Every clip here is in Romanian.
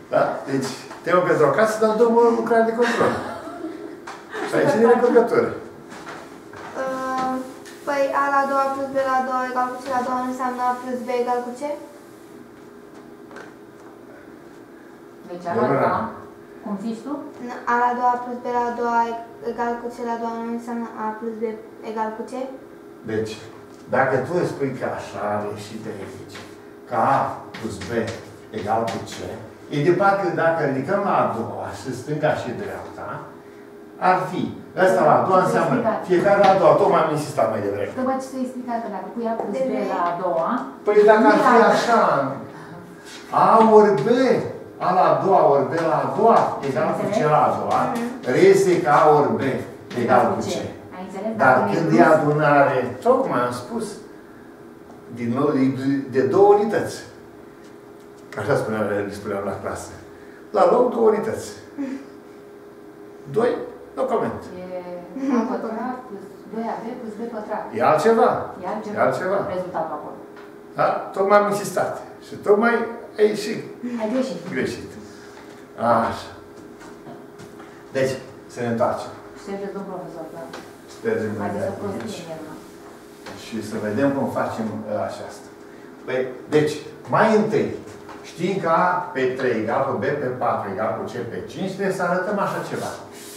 Da? Deci, Teo pentru acasă, dar două lucrare de control. Și aici e recurgătură. Păi A la a doua plus B la a doua egal cu C la a doua înseamnă A plus B egal cu C? Deci A la a doua, cum zici tu? A la a doua plus B la a doua egal cu C la a doua nu înseamnă A plus B egal cu C? Deci, dacă tu îți spui că așa a ieșit de aici, că A plus B egal cu C, e de parcă dacă ridicăm la a doua și stânga și dreapta, ar fi. Asta la a doua înseamnă fiecare la a doua. Tocmai am insistat mai devreme. După ce ți-ai explicat că dacă pui A plus B la a doua... Păi dacă ar fi așa, A ori B, A la a doua ori B la a doua, egal cu C la a doua, reiese că A ori B egal cu C. Dar când e adunare, tocmai am spus, din nou, de două unități. Așa spuneam la clasă. La loc două unități. 2, no coment. E A pătrat plus 2AB plus B pătrat. E altceva. E altceva. Rezultatul acolo. Da? Tocmai am insistat. Și tocmai ai ieșit. Ai greșit. Greșit. Așa. Deci, să ne întoarcem. Ștergeți, domn profesor, da. Ștergem mai de aici. Și să vedem cum facem aceasta. Păi, deci, mai întâi, știm că A pe 3 egal cu B pe 4 egal cu C pe 5, trebuie să arătăm așa ceva.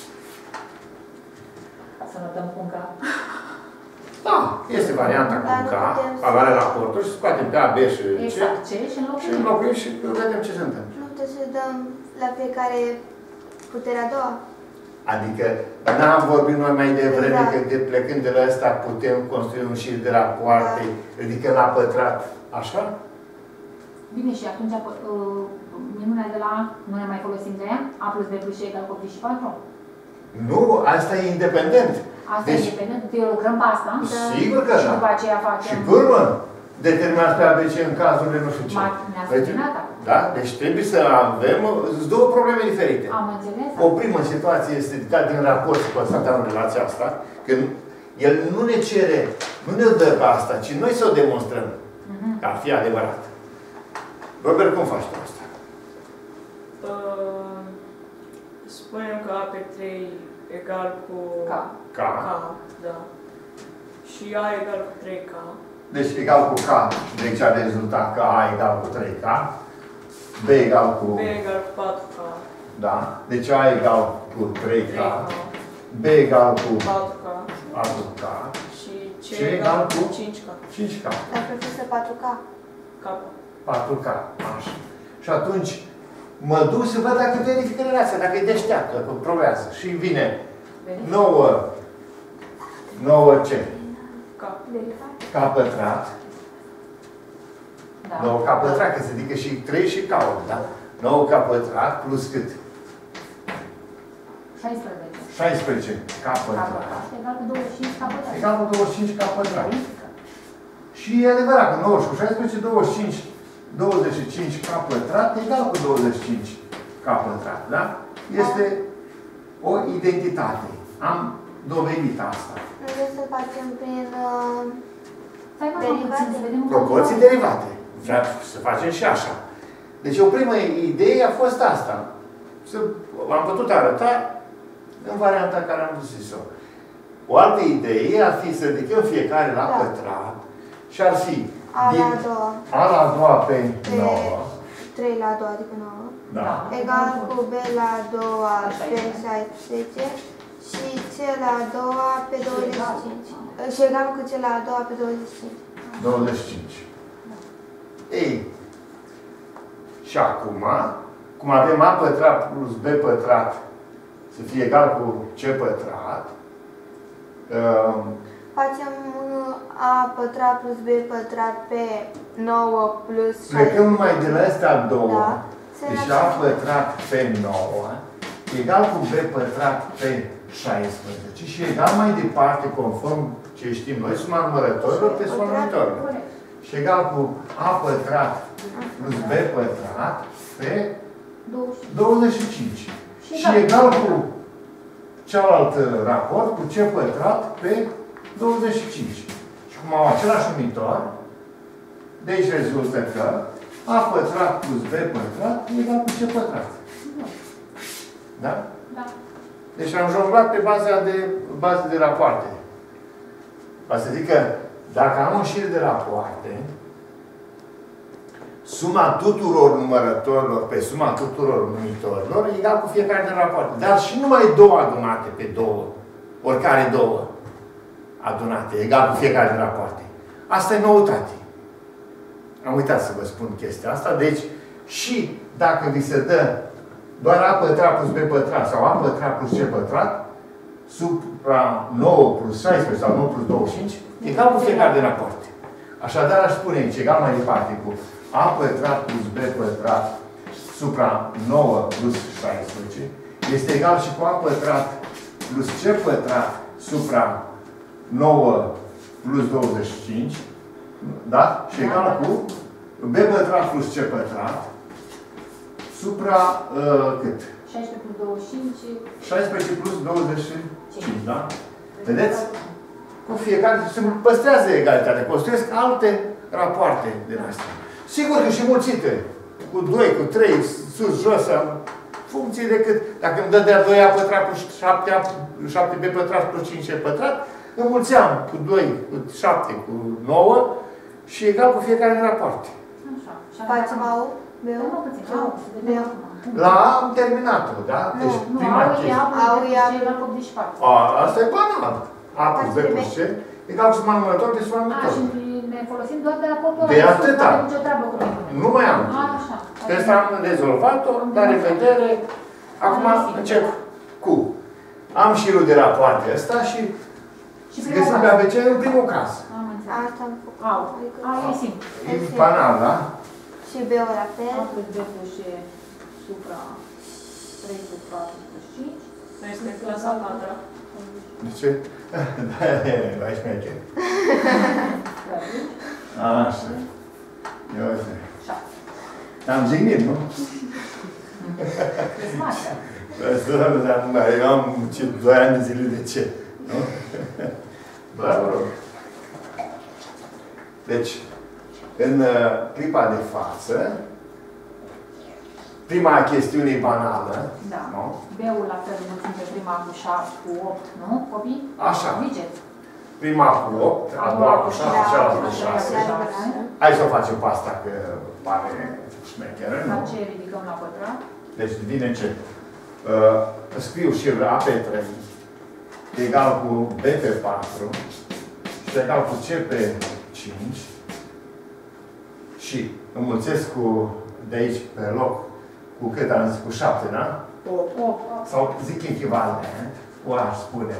Să notăm cu un K. Da, este varianta cu K, avea raportul și scoatem pe A, B și C. Exact, C și înlocuim. Și înlocuim și vedem ce se întâmplă. Nu trebuie să dăm la fiecare puterea a doua? Adică, n-am vorbit noi mai devreme că plecând de la ăsta putem construi un șir de rapoarte, ridică la pătrat, așa? Bine, și atunci minunea de la A, nu ne mai folosim de ea? A plus B plus C egal cu 84? Nu, asta e independent. Asta e independent? Eu lucrăm pe asta? Sigur că și după aceea facem... Și pe urmă, determinați pe ABC în cazurile nu știu ce. Ne-ați terminat acum. Da? Deci trebuie să avem două probleme diferite. Am înțeles. O primă situație este dat din raport și constatăm în relația asta, că el nu ne cere, nu ne dă pe asta, ci noi să o demonstrăm că ar fi adevărat. Robert, cum faci tu asta? Spunem că A pe 3 egal cu K. Da. Și A egal cu 3K. Deci egal cu K, deci a rezultat că A egal cu 3K, B egal cu... B egal cu 4K. Da, deci A egal cu 3K, B egal cu 4K și C egal cu 5K. 5K. Dar profesor 4K. 4K, așa. Și atunci mă duc să văd dacă verifică relația, dacă e deșteaptă, dacă probează. Și vine 9 ce? K pătrat. 9 K pătrat, că se zică și 3 și K, da? 9 K pătrat plus cât? 16 K pătrat. Egal cu 25 K pătrat. Egal cu 25 K pătrat. Și e adevărat că 9 cu 16, 25 K pătrat egal cu 25 K pătrat, da? Este o identitate. Am dovedit asta. Nu trebuie să facem prin derivate? Proporții derivate. Vreau să facem și așa. Deci o primă idee a fost asta. Am putut arăta în varianta care am zis-o. O altă idee ar fi să ridicăm fiecare la pătrat și ar fi A la a doua pe 9. 3 la a doua, adică 9. Da. Egal cu B la a doua pe 16 și C la a doua pe 25. Și egal cu C la a doua pe 25. 25. Ei. Și acum, cum avem A pătrat plus B pătrat să fie egal cu C pătrat, facem A pătrat plus B pătrat pe 9 plus 16. Plecăm numai de la astea două. Da. Deci A pătrat pe 9 egal cu B pătrat pe 16 și egal mai departe, conform ce știm noi, suma numărătorilor pe suma numărătorilor. Și egal cu A pătrat plus B pătrat pe 25. Și egal cu cealalt raport, cu C pătrat pe 25. Și cum au același numitor, de aici rezultă că A pătrat plus B pătrat egal cu C pătrat. Da? Da. Deci am jonglat pe bază de rapoarte. Asta să zic că dacă am o șir de rapoarte, suma tuturor numărătorilor pe suma tuturor numitorilor e egal cu fiecare din rapoarte. Dar și numai două adunate pe două, oricare două adunate, egal cu fiecare din rapoarte. Asta e noutate. Am uitat să vă spun chestia asta. Deci, și dacă vi se dă doar A pătrat plus B pătrat sau A pătrat plus C pătrat, supra 9 plus 16 sau 9 plus 25, egal cu fiecare din rapoarte. Așadar, aș spune aici, egal mai departe cu A pătrat plus B pătrat supra 9 plus 16 este egal și cu A pătrat plus C pătrat supra 9 plus 25, da? Și egal cu B pătrat plus C pătrat supra cât? 16 plus 25. 16 plus 25, da? Vedeți? Cu fiecare se păstrează egalitatea. Construiesc alte rapoarte din astea. Sigur că și mulțite. Cu 2, cu 3, sus, jos, în funcție de cât. Dacă îmi dă de 2A pătrat plus 7B pătrat plus 5C pătrat, înmulțeam cu 2, cu 7, cu 9 și egal cu fiecare în rapoarte. Așa. Facem au? Meu? Nu, puțin. Au, să vedem acum. La A am terminat-o, da? Deci Nu, prima au chestie. ia egal cu 84. Asta e banal. A plus B plus C egal cu suma numărător de suma A, numărător. și ne folosim doar de raportul ăla. De atâta. Nu avem nicio treabă cu mine. Nu mai am. Așa. Asta am rezolvat-o, la revedere. Acum încep cu. Am șirul de rapoarte ăsta și găsim pe ABC în primul caz. Am înțeles. Asta am făcut. Au. Au, e simplu. E banal, da? Și B-ul la fel. A plus B plus C supra 3 plus 4 plus 5. Noi este clasa 4. De ce? Da, e șmecher. Așa. Ia uite. 7. Am jignit, nu? Eu am 2 ani de zile de ce? Nu? Bravo. Deci, în clipa de față, prima chestiune e banală. Da. Nu? B-ul la fel mulțim pe prima cu 7, cu 8, nu? Copii? Așa. Ziceți. Prima cu 8, a doua cu 7, cealaltă cu 6. Hai să o facem pe asta, că pare șmecheră, La nu? ce ridicăm la pătrat? Deci devine ce? Scriu și A pe 3 egal cu B pe 4 și egal cu C pe 5 și înmulțesc cu, de aici pe loc, cu cât am zis? Cu 7, da? 8. Sau zic echivalent, o aș spune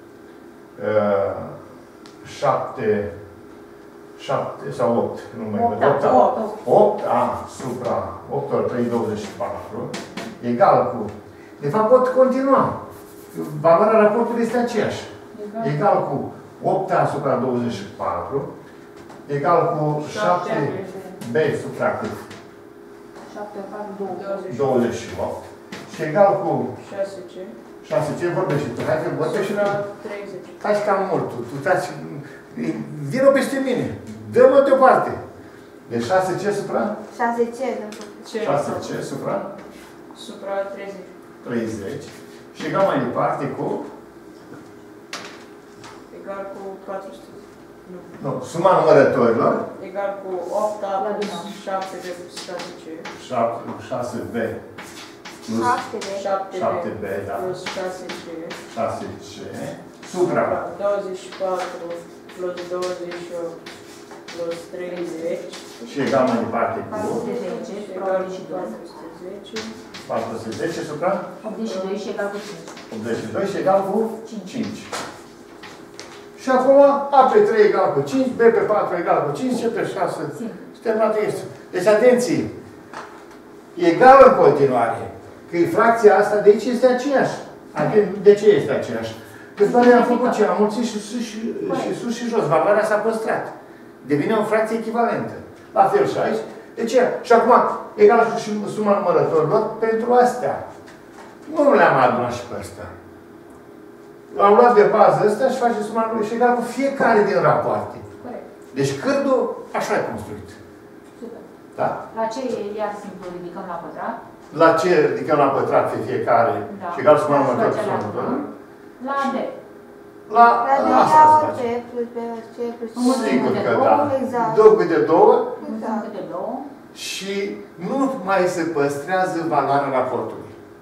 7 sau 8, nu mai văd. 8 A supra 8 ori 3, 24 egal cu... De fapt pot continua. Valoarea raportului este aceeași. Egal cu 8 A supra 24 egal cu 7 B supra cât? 7 ori 4, 28 și egal cu 6C. 6C, vorbește tu. Hai că vorbește și la... 30. Faci cam mult. Tu taci... Vină peste mine. Dă-mă deoparte. De 6C supra? 6C, dăm făcut. 6C supra? Supra 30. 30. Și egal mai departe cu... Egal cu 400. Nu. Nu, suma numărătorilor. Egal cu 8A plus 7B plus 6C. 6B plus 7B, da. Plus 6C. 6C supra 24 plus 28 plus 30. și egal mai departe cu 410, Egal cu 410. 410. 410 supra 82 și egal cu 5. 82 și egal cu 5. Și acum A pe 3 egal cu 5, B pe 4 egal cu 5, C pe 6. Și terminat este. Deci atenție! Egal în continuare. Că fracția asta de aici este aceeași. De ce este aceeași? Că doar am făcut ce? Am mulțit și sus și jos. Valoarea s-a păstrat. Devine o fracție echivalentă. La fel și aici. De ce? Și acum, egal și suma numărătorilor pentru astea. Nu le-am adunat și pe astea. Am luat de bază ăsta și face suma numărătorilor și egal cu fiecare din rapoarte. Corect. Deci cârdul așa e construit. Super. Da? La ce iar simplu ridicăm la pătrat? La ce ridicăm la pătrat pe fiecare? Da. Și egal sumă La următor ce cu la următor? La D. La La asta se ori face. B plus B ori C plus C. Sigur că două, da. exact. Două câte două Mulțumim câte două. și nu mai se păstrează valoarea raportului.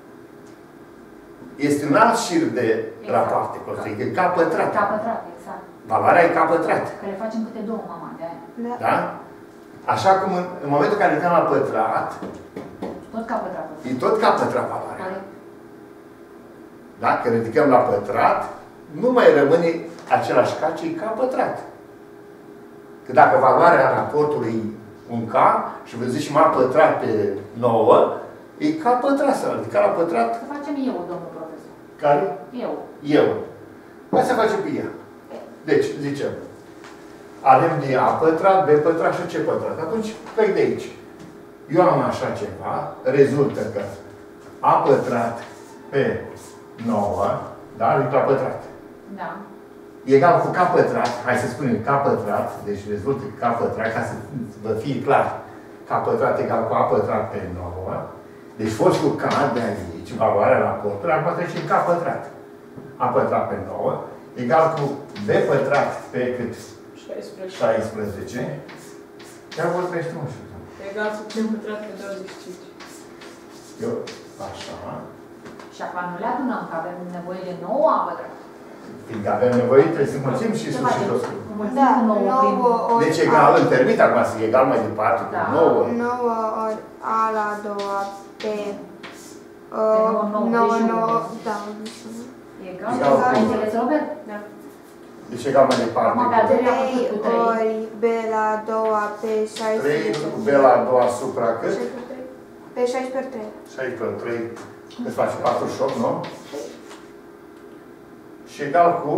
Este un alt șir de rapoarte, e ca pătrat. Ca pătrat, exact. Valoarea e ca pătrat. Că le facem câte două, mama, de aia. Da. Da? Așa cum în momentul în care ridicăm la pătrat, Tot ca pătrat. e tot ca pătrat valoarea. Corect. Dacă ridicăm la pătrat, nu mai rămâne același K, ci e ca pătrat. Că dacă valoarea raportului e un K și vă zicem A pătrat pe 9, e ca pătrat să ridica la pătrat. Să facem eu, domnul profesor. Care? Eu. Eu. Hai să facem pe ea. Deci, zicem, avem de A pătrat, B pătrat și C pătrat. Atunci, plec de aici. Eu am așa ceva, rezultă că A pătrat pe 9, da? Adică la pătrat. Da. Egal cu K pătrat, hai să spunem K pătrat, deci rezultă K pătrat, ca să vă fie clar. K pătrat egal cu A pătrat pe 9. Deci fostul K de aici, valoarea raportului, acum trece în K pătrat. A pătrat pe 9, egal cu B pătrat pe cât? 16. Chiar vorbește, nu știu. Egal cu C pătrat pe 25. Eu, așa. Și acum nu le adunăm, că avem nevoie de 9 A pătrat. Fiindcă avem nevoie, trebuie să mulțim și sus și jos. Da, nouă 9 ori Deci egal, îl permit acum să e egal mai departe cu 9. 9 ori A la 2 pe 9, 9, da, 81. Egal. Egal. Ai înțeles, Robert? Da. Deci egal mai departe Acum cu avea 3 cu 3. ori B la 2 pe 3 16. cu B la 2 asupra cât? Pe 16 per 3. 6 pe 3 îți face 48, nu? Și egal cu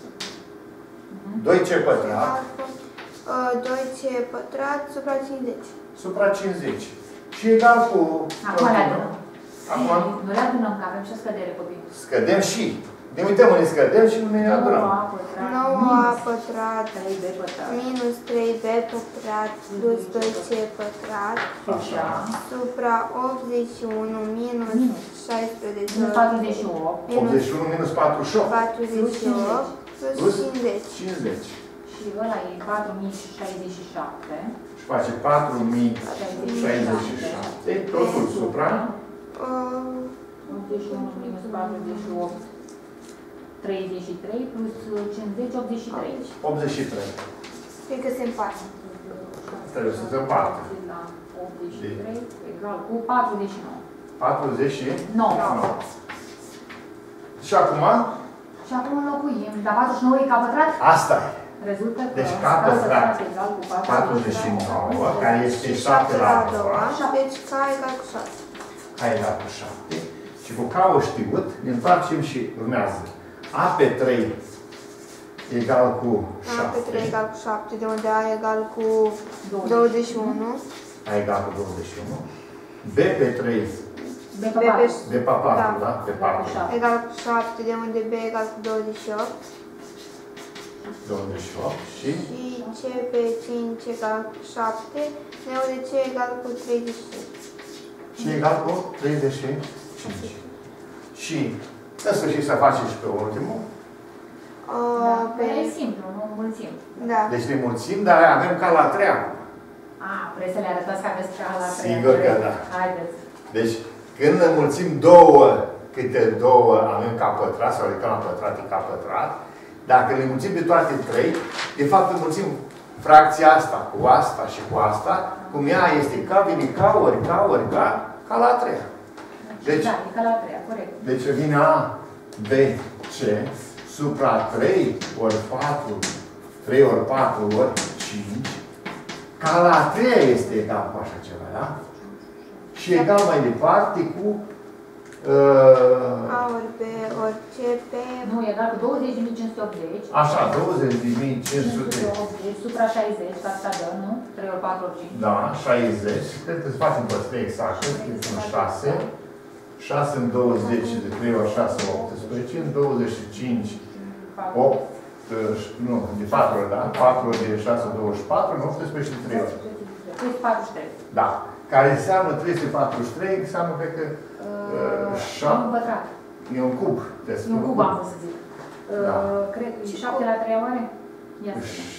2C pătrat 2C pătrat supra 50. supra 50. Și egal cu... Acum le adunăm. Acum Nu le adunăm, că avem și o scădere, copii. scădem și. Ne uităm unde scădem și unde ne adunăm. 9A pătrat 9A pătrat 3B pătrat. minus 3B pătrat plus 2C pătrat Așa. supra 81 minus 16 Minus 48. minus 81 minus 48. 48 plus 50. 50. Și ăla e 4067. Și face 4067. Totul supra 81 minus 48. 33 plus 50, 83. 83. Cred că se împarte. Trebuie să se împartă. La 83 egal cu 49. 49. 9. Și acum? Și acum înlocuim. Dar 49 e ca pătrat? Asta e. Rezultă că Deci ca pătrat egal cu 49, care este 7 la 2. Și deci K egal cu 7. K egal cu 7. Și cu K-ul știut, ne întoarcem și urmează. A pe 3 egal cu 7. A pe 3 egal cu 7, de unde A egal cu 21. A egal cu 21. B pe 3, B pe 4. B pe 4, da? Pe 4. Egal cu 7, de unde B egal cu 28. 28 și Și C pe 5 egal cu 7, de unde C egal cu 35. și egal cu 35. Și în sfârșit să facem și pe ultimul. Da, e simplu, nu înmulțim. Da. Deci ne mulțim, dar avem ca la 3 acum. Vreți să le arătați că aveți ca la 3? Sigur că da. Haideți. Deci, când înmulțim două, câte două avem ca pătrat, sau adică la pătrat e ca pătrat, dacă le mulțim pe toate 3, de fapt înmulțim fracția asta cu asta și cu asta, cum ea este ca, vine ca ori, ca la 3. Deci, Da, e ca la 3, corect. deci vine A, B, C, supra 3 ori 4, 3 ori 4 ori 5, ca la 3 este egal cu așa ceva, da? Și egal mai departe cu A ori B ori C pe... Nu, e egal cu 20.580. așa, 20.500, 580 supra 60, ca asta dă, nu? 3 ori 4 ori 5. da, 60, cred că îți facem pe 3 exact, sunt 6, 6 în 20, de 3 ori 6, 18, în 25, 8, nu, de 4 ori, da? 4 ori de 6, 24, în 18 de 3 ori. 343. Da. Care înseamnă 343, înseamnă, cred că, Un pătrat. e un cub. E un cub, am vrut să zic. Da. Cred, 7 la 3 oare? Ia să vedem.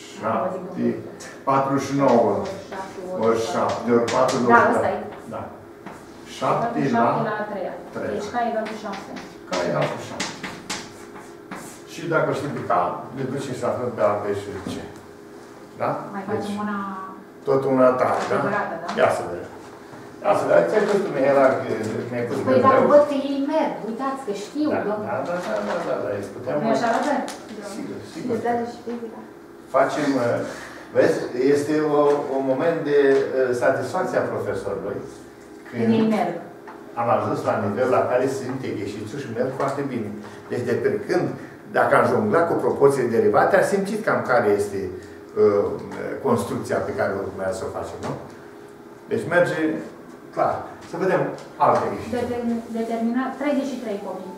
49 ori 7 ori 4, 2. Da, ăsta e. Da. 7 la 3. Deci K egal cu 7. K egal cu 7. Și dacă știm pe K, ne ducem și aflăm pe A, B și C. Da? Mai facem una... Tot una tare, da? adevărată, da? Ia să vedem. Ia să vedem. Ți-ai pus tu, Mihaela, că mi-ai pus Păi dacă văd că ei merg, uitați că știu, da, domnule. da, îți puteam... Nu-i așa arată? Sigur, sigur. Îți dă și fizica. Facem, vezi, este un moment de satisfacție a profesorului. Când ei merg. Am ajuns la nivel la care sunt ieșiți și merg foarte bine. Deci de pe când, dacă am jonglat cu proporții derivate, am simțit cam care este construcția pe care urmează să o facem, nu? Deci merge clar. Să vedem alte ieșiri. Determinat 33 copii.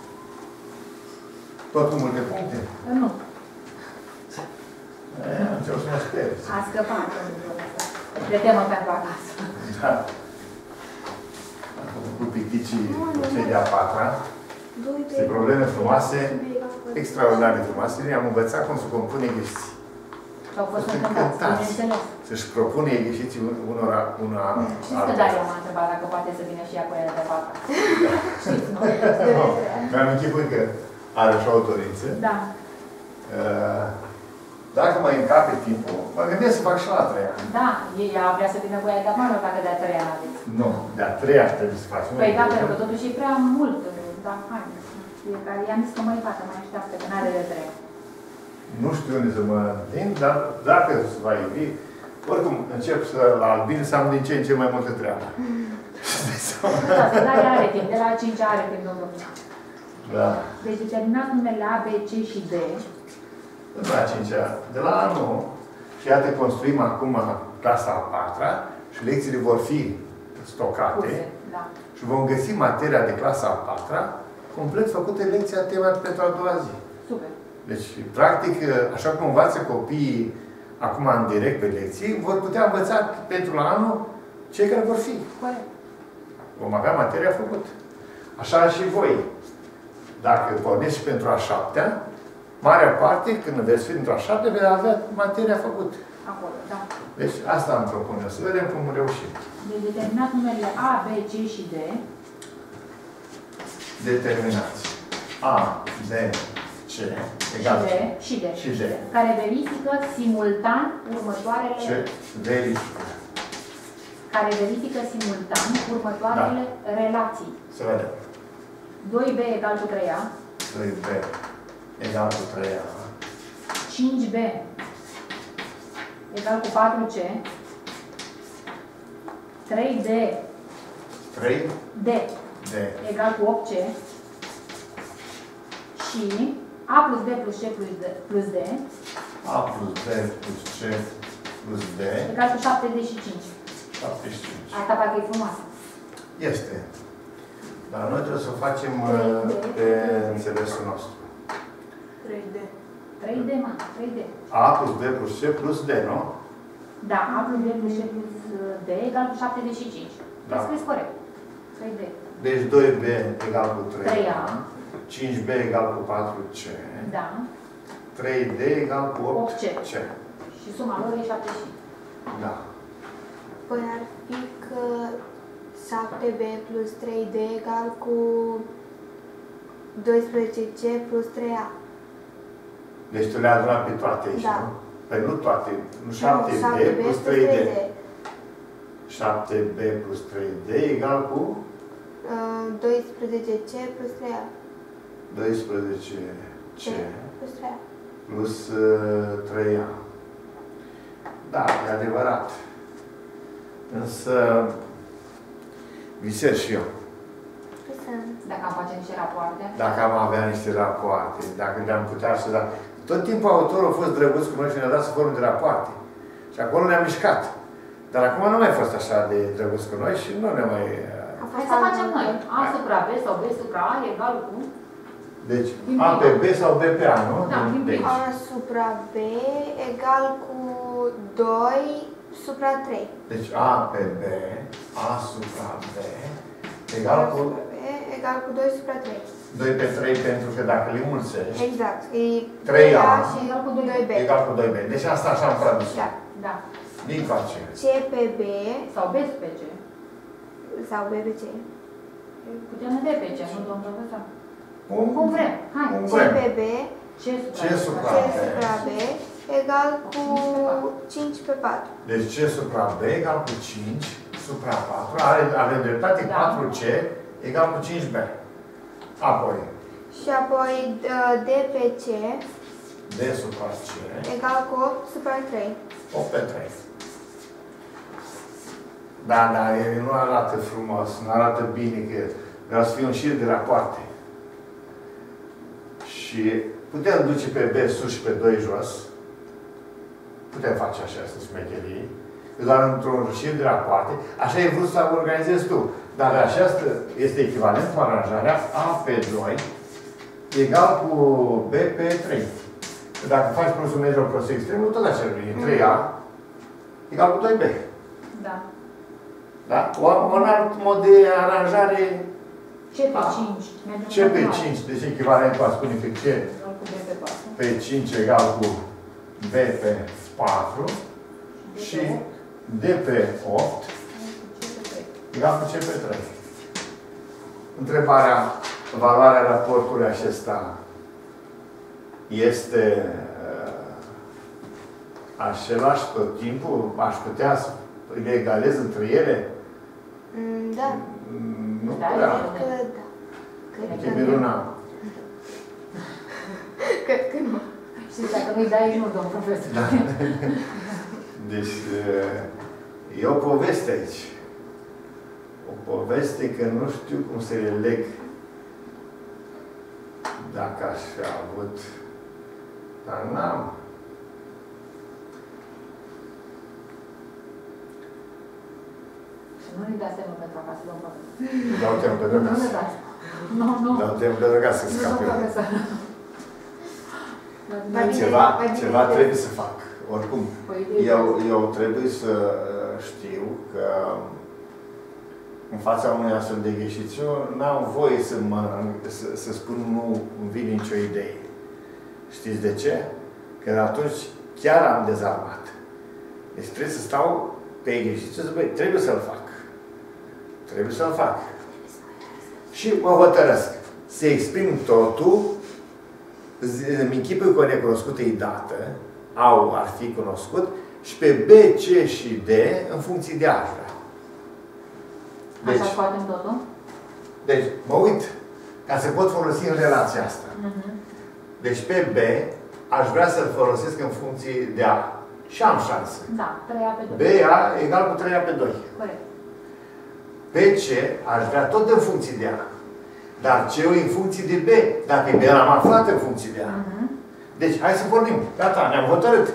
Tot cu multe puncte? Nu. Încep să mă sper. A scăpat. De temă pentru acasă. Da. Am făcut cu picticii cei de-a patra. Sunt probleme frumoase, extraordinar de frumoase. Am învățat cum să compune ieșiți. Și-au fost încântați, bineînțeles. Să-și propune ieșiții una Știți că Daria m-a întrebat dacă poate să vină și ea cu ele de patra. Știți, nu? Mi-am închiput că are și o dorință. Da. Dacă mă încape timpul, mă gândesc să fac și la 3 ani. Da, ea vrea să vină cu ea de afară dacă de-a 3 ani aveți. Nu, de-a 3 ani trebuie să faci. Păi da, pentru că totuși e prea mult. Da, hai. Fiecare. I-am zis că măi, fată, mai așteaptă, că n-are de 3. Nu știu unde să mă întind, dar dacă se va iubi, oricum încep să la albin să am din ce în ce mai multă treabă. Da, dar ea are timp, de la 5 are timp, domnul. Da. Deci determinați numele A, B, C și D. De la 5-a, de la anul, și iată construim acum clasa a 4-a și lecțiile vor fi stocate. Da. Și vom găsi materia de clasa a 4-a complet făcută lecția tema pentru a doua zi. Super. Deci, practic, așa cum învață copiii acum în direct pe lecții, vor putea învăța pentru la anul cei care vor fi. Corect. Vom avea materia făcută. Așa și voi. Dacă porniți și pentru a 7-a, marea parte, când veți fi într-o a 7-a, veți avea materia făcută. Acolo, da. Deci, asta îmi propun eu. Să vedem cum reușim. Deci determinat numele A, B, C și D. Determinați. A, B, C, egal și D. Și D. Care verifică simultan următoarele... Ce verifică. Care verifică simultan următoarele relații. Să vedem. 2B egal cu 3A. 2B egal cu 3A. 5B egal cu 4C. 3D 3D egal cu 8C. Și A plus B plus C plus D A plus B plus C plus D egal cu 75. 75. Asta parcă e frumoasă. Este. Dar noi trebuie să o facem pe înțelesul nostru. 3D. 3D, mă, 3D. A plus B plus C plus D, nu? Da, A plus B plus C plus D egal cu 75. Da. Scris corect. 3D. Deci 2B egal cu 3A. 5B egal cu 4C. Da. 3D egal cu 8C. Și suma lor e 75. Da. Păi ar fi că 7B plus 3D egal cu 12C plus 3A. Deci tu le-ai adunat pe toate aici, Da. nu? Păi nu toate. Nu 7B plus 3D. 7B plus 3D egal cu 12C plus 3A. 12C Plus 3A. plus 3A. Da, e adevărat. Însă visez și eu. Dacă am face niște rapoarte. Dacă am avea niște rapoarte, dacă le-am putea să da. Tot timpul autorul a fost drăguț cu noi și ne-a dat sub formă de rapoarte. Și acolo ne-am mișcat. Dar acum nu mai fost așa de drăguț cu noi și nu ne mai... Hai să facem noi. A supra B sau B supra A egal cu... Deci, A pe B sau B pe A, nu? Da, din prima. A supra B egal cu 2 supra 3. Deci A pe B, A supra B, egal cu B egal cu 2 supra 3. 2 pe 3, pentru că dacă le mulțești, Exact. E 3A și egal cu 2B. egal cu 2B. Deci asta așa am tradus. Da. Da. Din face. C pe B Sau B pe C. sau B pe C. Putem de pe C, nu, domn profesor? Cum vrem. Hai. Cum C vrem. pe B, C C C supra supra B egal cu 5 pe 4. Deci C supra B egal cu 5 supra 4. Avem dreptate, Da. 4C egal cu 5B. Apoi, Și apoi D pe C D supra C egal cu 8 supra 3. 8 pe 3. Da, nu arată frumos, nu arată bine, că vreau să fie un șir de rapoarte. Și putem duce pe B sus și pe 2 jos. Putem face așa, să smecherii. Doar într-un șir de rapoarte. Așa ai vrut să organizezi tu. Dar aceasta este echivalent cu aranjarea A pe 2 egal cu B pe 3. Dacă faci prosul mediu prosul extremul, tot așa vine. 3A egal cu 2B. Da. Da? Un alt mod de aranjare C pe 5. C pe 5, deci echivalent cu a spune că C Egal cu B pe 4. pe 5 egal cu B pe 4 și D pe 8 egal cu C pe 3. Întrebarea, valoarea raportului acesta este același tot timpul? Aș putea să le egalez între ele? Da. Nu Da, prea. Că da. Uite, Miruna. Cred că nu. Și dacă nu-i dai, nu, domn profesor. Da. Deci, e o poveste aici. O poveste că nu știu cum să le leg. Dacă aș fi avut. Dar n-am. Și nu ne dați temă pentru acasă, domn profesor. Dau temă pentru Nu acasă. ne dați. Nu. Dau temă pentru acasă să Nu, scap domn eu. profesor. Mai bine- Ceva trebuie să fac. Oricum, Păi, eu trebuie să știu că în fața unui astfel de exercițiu n-am voie să spun nu îmi vine nicio idee. Știți de ce? Că atunci chiar am dezarmat. Deci trebuie să stau pe exercițiu să băi, trebuie să-l fac. Trebuie să-l fac. Și mă hotărăsc să exprim totul, îmi închipui că o necunoscută e dată, au ar fi cunoscut, și pe B, C și D în funcție de A. Deci, așa scoatem totul? deci, mă uit ca să pot folosi în relația asta. Deci pe B aș vrea să-l folosesc în funcție de A. Și am șansă. Da, 3A pe 2. BA egal cu 3A pe 2. Corect. Pe C aș vrea tot în funcție de A. Dar C-ul e în funcție de B. Dacă e B, l-am aflat în funcție de A. Deci, hai să vorbim. Gata, ne-am hotărât.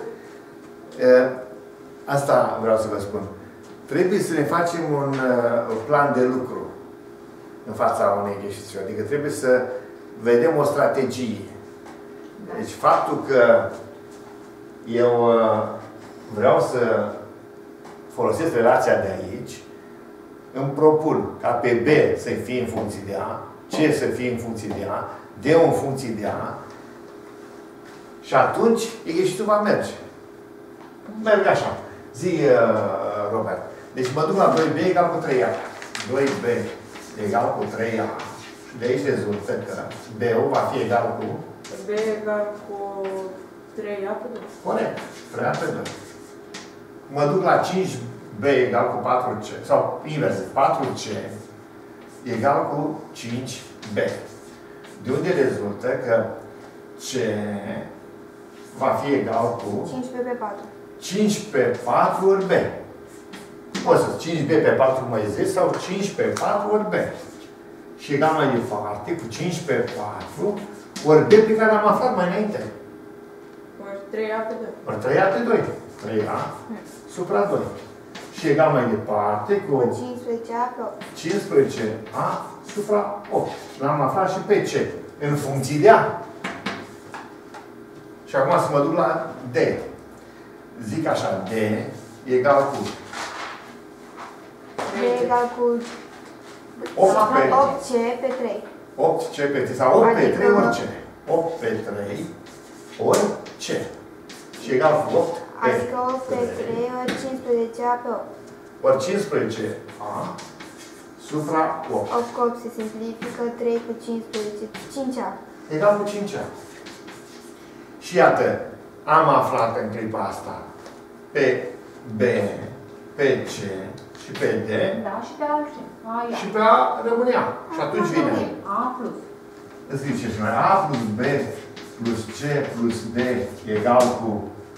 Asta vreau să vă spun. Trebuie să ne facem un plan de lucru în fața unei exercițiu. Adică trebuie să vedem o strategie. Deci faptul că eu vreau să folosesc relația de aici, îmi propun ca pe B să fie în funcție de A, C să fie în funcție de A, D în funcție de A, și atunci exercițiul va merge. Merg așa. Zi, Robert. Deci mă duc la 2B egal cu 3A. 2B egal cu 3A. Și de aici rezultă că B-ul va fi egal cu... B egal cu 3A pe 2. Corect. 3A pe 2. Mă duc la 5B egal cu 4C. Sau invers. 4C egal cu 5B. De unde rezultă că C va fi egal cu 15 pe 4. 5 pe 4 ori B. Poți să 5B pe 4 mai 10 sau 5 pe 4 ori B. Și egal mai departe cu 5 pe 4 ori B pe care am aflat mai înainte. Ori 3A pe 2. Ori 3A pe 2. 3A supra 2. Și egal mai departe cu 15A pe 8. 15A supra 8. L-am aflat și pe C. În funcție de A. Și acum să mă duc la D. Zic așa, D egal cu B egal cu 8C pe 3. 8C pe 3 sau 8 pe 3 Adică- ori C. 8 pe 3 ori C. Și egal cu 8 pe Adică 8 pe 3 ori 15A pe 8. ori 15A supra 8. 8 cu 8 se simplifică, 3 cu 15, 5A. Egal cu 5A. Și iată, am aflat în clipa asta pe B, pe C și pe D Da, și pe altceva. Aia. și pe A rămânea. Și atunci vine. A plus. Îți zice și mai A plus B plus C plus D egal cu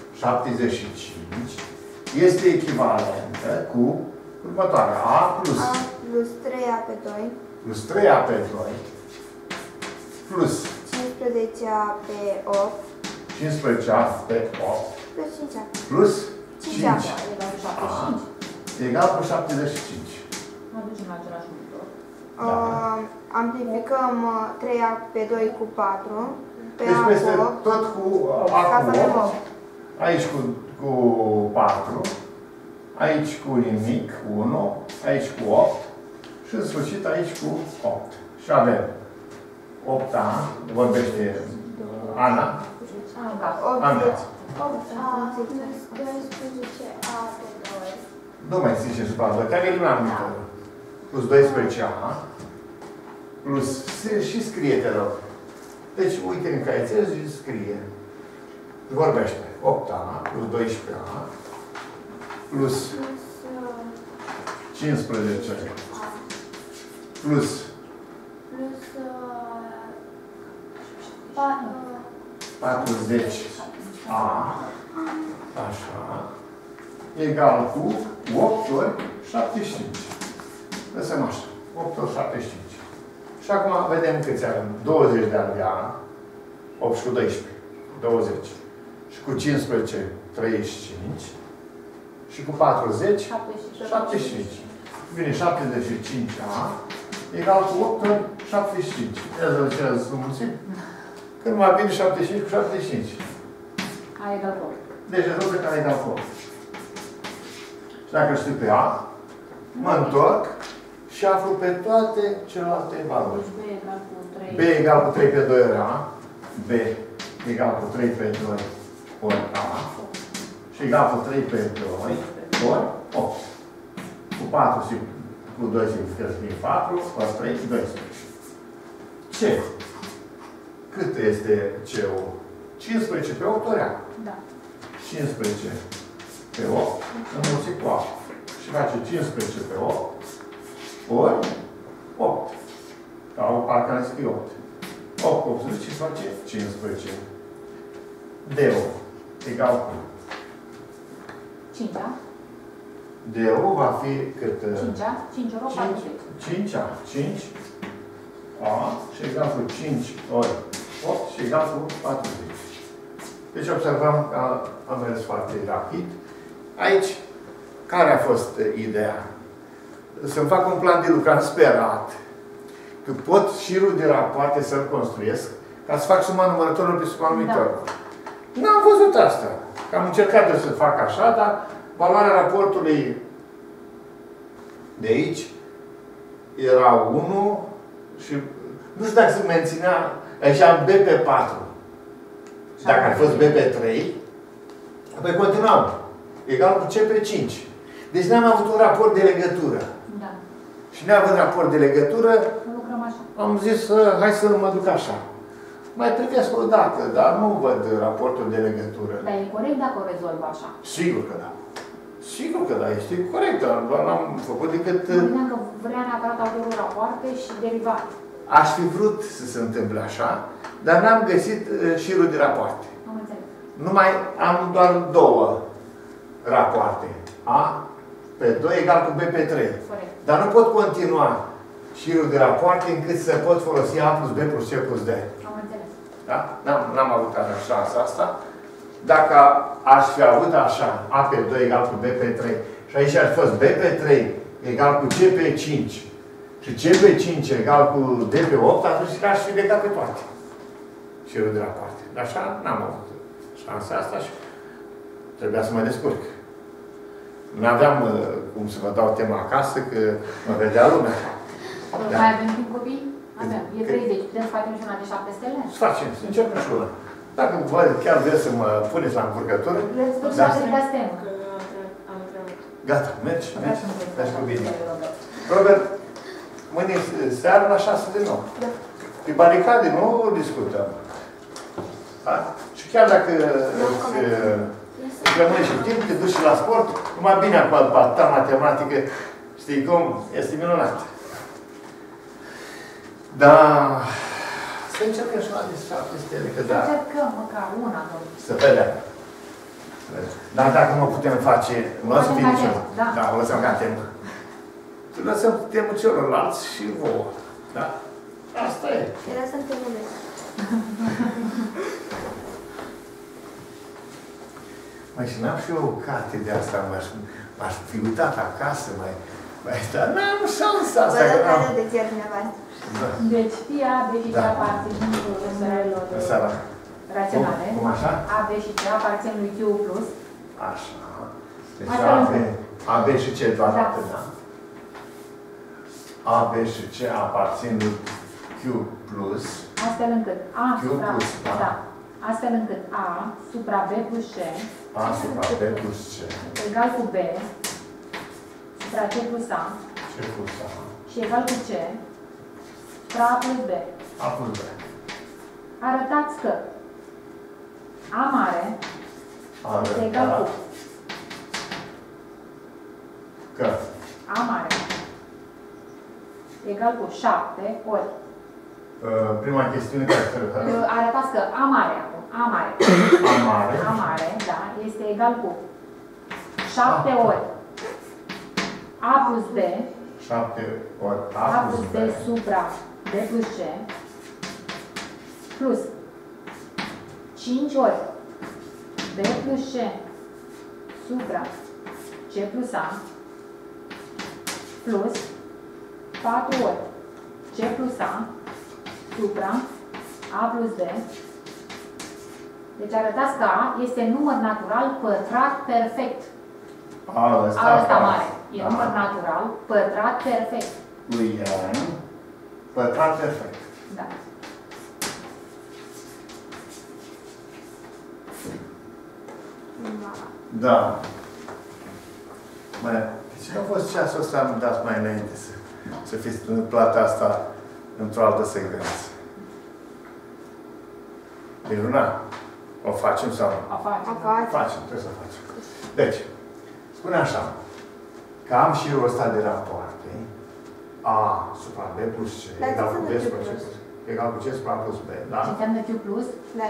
75 este echivalentă cu următoarea. A plus A plus 3A pe 2, plus 3A pe 2 plus 15A pe 8, 15A pe 8 plus 5A. plus 5A. 5 Egal cu 75. egal cu 75. Aducem la același numitor. Amplificăm 3A pe 2 cu 4, pe Deci A peste cu 8, tot cu A ca cu să avem 8, 8. aici cu 4, aici cu nimic, 1, aici cu 8 și în sfârșit aici cu 8. Și avem 8A, vorbește Ana, Ana. 80. Nu mai zice și pe te-am eliminat numitorul. Plus 12A, plus, și scrie, te rog. Deci, uite în caietel și scrie. Vorbește. 8A, plus 12A, plus 15, plus 40A, așa, egal cu 8 ori 75. Lăsăm așa. 8 ori 75. Și acum vedem câți avem. 20 de avea, 8 și cu 12, 20. Și cu 15, 35. Și cu 40, 75. Vine 75A, egal cu 8 ori 75. Ia să le mulțim. Când mai vine 75 cu 75. A egal cu 8. Deci rezolvă care e egal cu 8. Și dacă știu pe A, mă întorc și aflu pe toate celelalte valori. Deci B egal cu 3. B egal cu 3 pe 2 ori A. B egal cu 3 pe 2 ori A. Și egal cu 3 pe 2 ori 8. Cu 4 și cu 2 simplifică să fie 4, ori 3, 12. C. Cât este C-ul? 15 pe 8 ori A. Da. 15 pe 8 înmulțit cu A. Și face 15 pe 8 ori 8. Sau parcă ne scrie 8. 8 cu 80 și face 15. D-ul egal cu 5A. D-ul va fi cât? 5A. 5 ori 40. 5A. 5 A și egal cu 5 ori 8 și egal cu 40. Deci observăm că am mers foarte rapid. Aici, care a fost ideea? Să-mi fac un plan de lucru, am sperat că pot șirul de rapoarte să-l construiesc ca să fac suma numărătorilor pe suma numitorului. Da. N-am văzut asta. Că am încercat eu să fac așa, dar valoarea raportului de aici era 1 și nu știu dacă se menținea, aici am B pe 4. Dacă ar fost B pe 3, apoi continuam. Egal cu C pe 5. Deci n-am avut un raport de legătură. Da. Și neavând raport de legătură, Lucrăm așa. am zis, hai să mă duc așa. Mai privesc o dată, dar nu văd raportul de legătură. Dar e corect dacă o rezolv așa. Sigur că da. Sigur că da, este corect, doar n-am făcut decât... Mă gândeam că vrea neapărat autorul rapoarte și derivate. Aș fi vrut să se întâmple așa, dar n-am găsit șirul de rapoarte. Am înțeles. Numai am doar 2 rapoarte. A pe 2 egal cu B pe 3. Corect. Dar nu pot continua șirul de rapoarte încât să pot folosi A plus B plus C plus D. Am înțeles. Da? N-am avut șansa asta. Dacă aș fi avut așa, A pe 2 egal cu B pe 3 și aici ar fi fost B pe 3 egal cu C pe 5 și C pe 5 egal cu D pe 8, atunci aș fi legat pe toate șirul de rapoarte. Dar așa n-am avut șansa asta și trebuia să mă descurc. N-aveam cum să vă dau tema acasă, că mă vedea lumea. Da. Mai avem timp copii? Avem. E 30. Putem să facem și una de 7 stele? Să facem, să începem și una. Dacă vă chiar vreți să mă puneți la încurcătură, Da, să dați temă. Că am întrebat. gata, mergi cu bine. Robert, mâine seara la 6 de 9. Da. Pe baricade nu o discutăm. Da? Și chiar dacă îți rămâne și timp, te duci și la sport, numai bine acum ta matematică, știi cum? Este minunat. Da. Să încercăm și la de 7 stele, că da. Încercăm măcar una, Să vedem. Dar dacă nu o putem face, nu o să fie niciun. Da, o lăsăm ca temă. Să lăsăm temă celorlalți și vouă. Da? Asta e. Era să întâlnesc. Mai și n-am și eu o carte de asta, m-aș fi uitat acasă, dar n-am șansa asta. Vă dă care de chiar dumneavoastră. Deci, fie A, B și C aparțin numerelor raționale. Cum așa? A, B și C aparțin lui Q+. Așa. Deci A, B și C doar atât, da? A, B și C aparțin lui Q+. Astfel încât A Q+, supra, da. astfel încât A supra B plus C A supra B plus C. egal cu B supra C plus A C plus A. și egal cu C supra A plus B. A plus B. Arătați că A mare este egal cu A mare egal cu 7 ori. Prima chestiune care se referă. Arătați că A mare acum, A mare. A mare, da, este egal cu 7 ori A plus B 7 ori A plus B supra B plus C plus 5 ori B plus C supra C plus A plus 4 ori C plus A supra A plus B. Deci arătați că A este număr natural pătrat perfect. Ăsta mare. E număr natural pătrat perfect. Lui N, pătrat perfect. Da. Da. Ce a fost ceasul ăsta, am dat mai înainte să fiți plata asta într-o altă secvență. Deci, Luna, o facem sau nu? O facem. Facem, trebuie să facem. Deci, spune așa, că am și eu ăsta de rapoarte, A supra B plus C, egal cu B supra C plus C, egal cu C supra plus B, da? Ce înseamnă Q+? Da.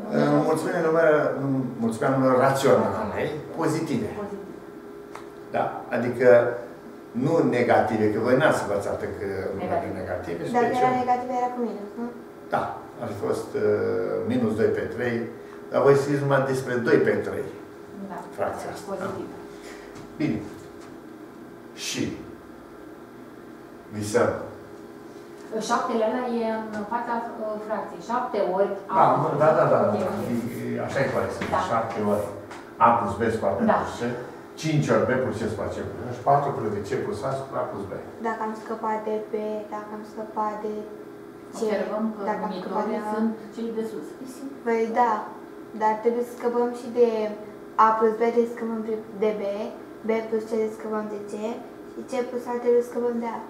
Mulțumea numere raționale pozitive. Da? Adică nu negative, că voi n-ați învățat încă numere negative. Dacă era negativ, era cu minus, nu? Da. Ar fi fost minus 2 pe 3, dar voi știți numai despre 2 pe 3. Da. Fracția asta. Pozitiv. Da? Bine. Și visăm. 7-le ăla e în fața fracției. 7 ori A. Da. Okay. Așa e corect. Da. 7 ori A plus B supra B plus C, 5 ori B plus C supra C plus C, 4 plus C plus A supra plus B. Dacă am scăpat de B, dacă am scăpat de C, Observăm că dacă am scăpat de numitorii A. sunt cei de sus. Păi da, dar trebuie să scăpăm și de A plus B, trebuie să scăpăm de B, B plus C trebuie să scăpăm de C și C plus A trebuie să scăpăm de A.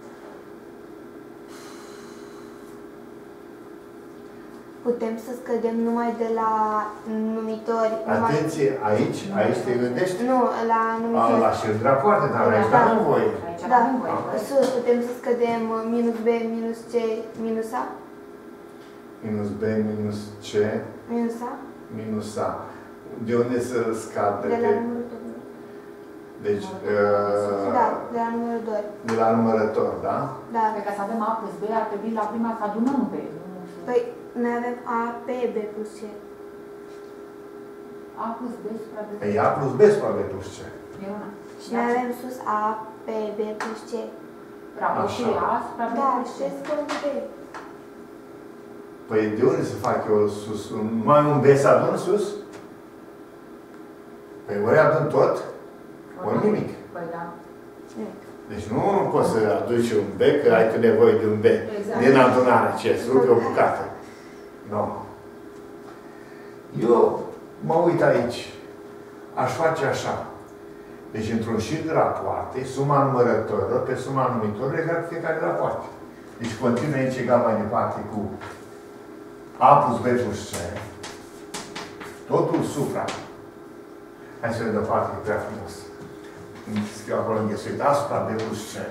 Putem să scădem numai de la numitori. Atenție, aici te gândești? Nu, la numitori. La șir de rapoarte, dar aici n-am voie. Da, sus, putem să scădem minus B, minus C, minus A? Minus B, minus C, Minus A? minus A. De unde să scad? De la numărul 2. Deci, Da, de la numărul 2. de la numărător, da? Da. Pe ca să avem A plus B, ar trebui la prima să adunăm B. Păi, noi avem A, B, B plus C. A plus B supra B. Păi A plus B supra B plus C. E una. Și noi avem sus A, B, B plus C. Raportul A supra B Da, plus C. și scăpăm de B. Păi de unde să fac eu sus? Mai un B să adun sus? Păi ori adun tot? Ori nimic. Păi da. Deci nu poți să aduci un B, că ai tu nevoie de un B. Exact. Din adunare, ce? Să rupe o bucată. Nu. Eu mă uit aici. Aș face așa. Deci, într-un șir de rapoarte, suma numărătorilor pe suma numitorilor egal cu fiecare rapoarte. Deci, continuă aici egal mai departe cu A plus B plus C. Totul supra. Hai să vedem parte, e prea frumos. Scriu acolo înghesuit. A supra B plus C.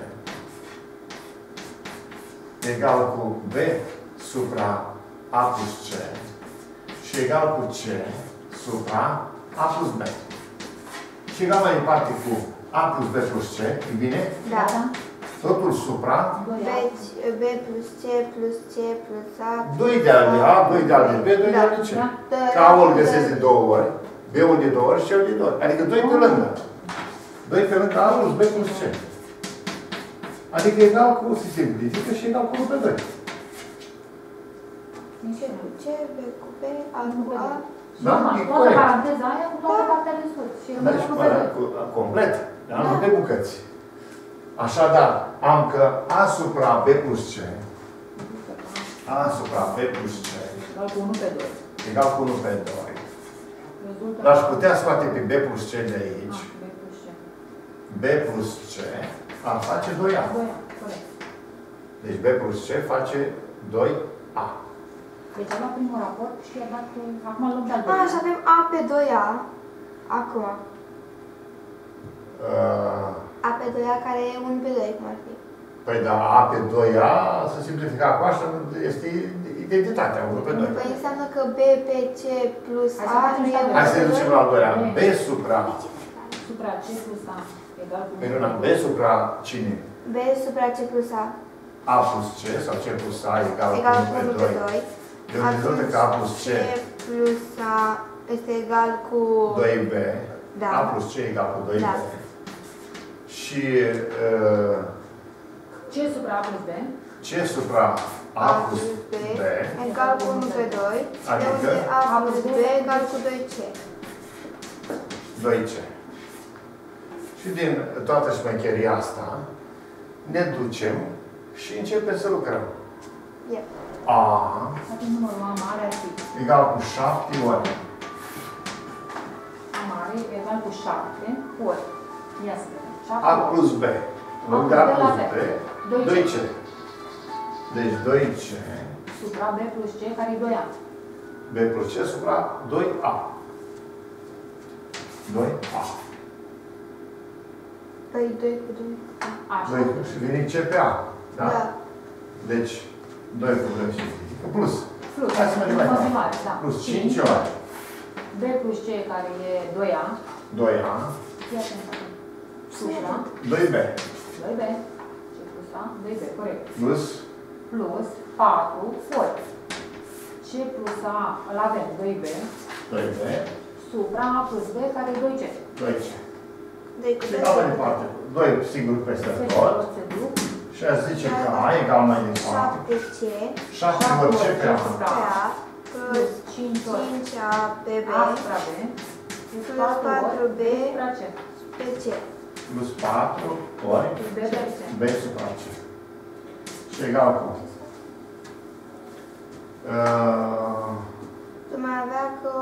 Egal cu B supra A plus C. Și egal cu C supra A plus B. Și egal mai departe cu A plus B plus C, e bine? Da. Totul supra B plus C plus C plus A. 2 ideale de A, 2 ideale de B, 2 ideale de C. Ca A îl găsesc de 2 ori, B-ul de 2 ori și C-ul de 2 ori. Adică 2 pe lângă. 2 pe lângă A plus B plus C. Adică egal cu, se simplifică și egal cu 1 pe 2. C, B cu B, A cu A. Da? E Toată corect. paranteza aia cu toată partea de sus. Și Da, și complet. Dar nu pe bucăți. Așadar, am că A supra B plus C, A supra B plus C, Egal cu 1 pe 2. egal cu 1 pe 2. Rezultă... L-aș putea scoate pe B plus C de aici. B plus C. B plus C ar face 2A. 2A, corect. Deci B plus C face 2A. Deci am luat primul raport și a dat... Acum îl luăm pe al A, doilea. și avem A pe 2A. Acum. A pe 2A care e 1 pe 2, cum ar fi. Păi da, A pe 2A, să simplifica cu asta, este identitatea 1 pe 2. Păi înseamnă că B pe C plus Hai să A facem nu e tabelă. 1 Hai să pe ducem 2? la al doilea. B supra, Supra C plus A egal cu 1 minuna, B supra cine? B supra C plus A. A plus C sau C plus A egal Egal cu cu 1 1 pe pe 2. 2. De unde rezultă că A plus C, C plus A este egal cu... 2B, Da. A plus C egal cu 2B. Da. Și C supra A plus B. C supra A plus B egal cu 1 pe 2. De Adică? unde A plus B egal cu 2C. 2C. Și din toată șmecheria asta ne ducem și începem să lucrăm. Yep. A Facem numărul A mare ar fi. egal cu 7 ori. A mare egal cu 7 ori. Ia să vedem. 7 A ori. plus B. În loc de A plus B, 2C. 2C. Deci 2C, Supra B plus C care e 2A. B plus C supra 2A. 2A. Păi 2 cu 2. Așa. 2 și vine C pe A. Da? Da. Deci 2 cu 2 și plus. Plus. Hai să mergem mai departe. Continuare, da. Plus 5 ori. B plus C care e 2A. 2A. Ia să ne supra 2B. 2B. C plus A. 2B, corect. Plus Plus 4 ori. C plus A îl avem 2B. 2B. Supra A plus B care e 2C. 2C. 2 cu Și 2. dau mai departe. 2 sigur peste Pe tot. se duc. Și aș zice că A egal mai departe. 7C 7 ori C pe A. pe A Plus plus 5 ori 5A pe B A supra B. Plus plus 4 ori 4B supra C. pe C. Plus 4 ori Plus B pe C. B supra C. Și egal cu Tu mai avea că...